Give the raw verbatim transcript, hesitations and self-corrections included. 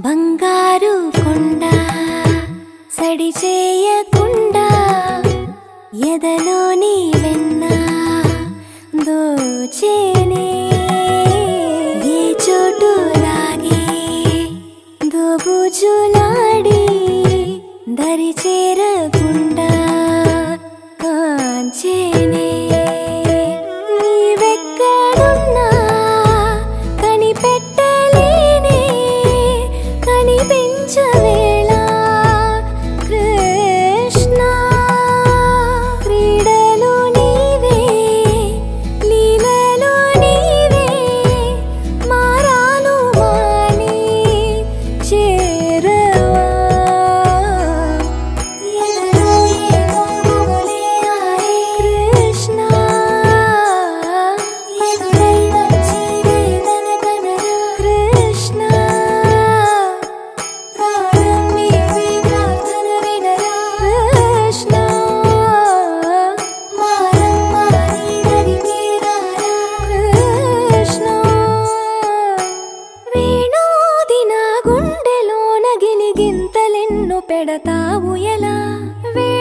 బంగారు కొండ సడి చేయకుండా ఎదలోని వెన్న దోచేనే ఏ చోటు లాగే దోబుజులాడి దరి చేరకుండా కాంచేనే నీవెక్కడున్నా కనిపెట్టలేనే కనిపించవేళ కృష్ణ క్రీడలు నీవే లీలలు నీవే మారాను మాని చేరవా ఎదలో ఏదో మొగలే ఆరే కృష్ణ ఎదురై వచ్చి వేదన కనరా కృష్ణ ప్రాణం నీవే ప్రార్థన వినరా కృష్ణ మారం మాని దరికి రారా కృష్ణ వేణోది నా గుండెలోన గిలిగింతలెన్నో పెడతావు ఎలా